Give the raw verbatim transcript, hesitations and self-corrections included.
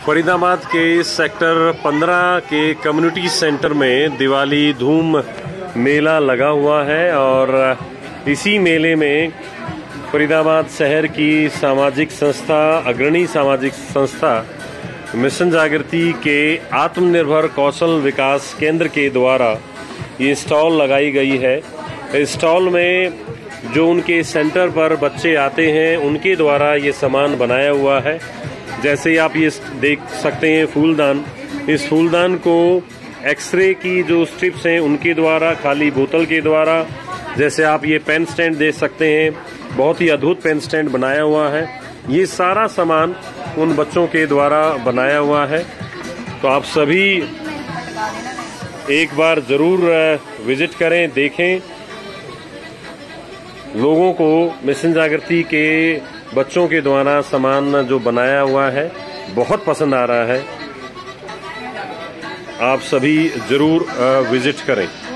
फरीदाबाद के सेक्टर पंद्रह के कम्युनिटी सेंटर में दिवाली धूम मेला लगा हुआ है और इसी मेले में फरीदाबाद शहर की सामाजिक संस्था अग्रणी सामाजिक संस्था मिशन जागृति के आत्मनिर्भर कौशल विकास केंद्र के द्वारा ये स्टॉल लगाई गई है। इस स्टॉल में जो उनके सेंटर पर बच्चे आते हैं उनके द्वारा ये सामान बनाया हुआ है। जैसे आप ये देख सकते हैं फूलदान, इस फूलदान को एक्सरे की जो स्ट्रिप्स हैं उनके द्वारा, खाली बोतल के द्वारा, जैसे आप ये पेन स्टैंड देख सकते हैं, बहुत ही अद्भुत पेन स्टैंड बनाया हुआ है। ये सारा सामान उन बच्चों के द्वारा बनाया हुआ है। तो आप सभी एक बार ज़रूर विजिट करें, देखें। लोगों को मिशन जागृति के बच्चों के द्वारा सामान जो बनाया हुआ है बहुत पसंद आ रहा है। आप सभी ज़रूर विजिट करें।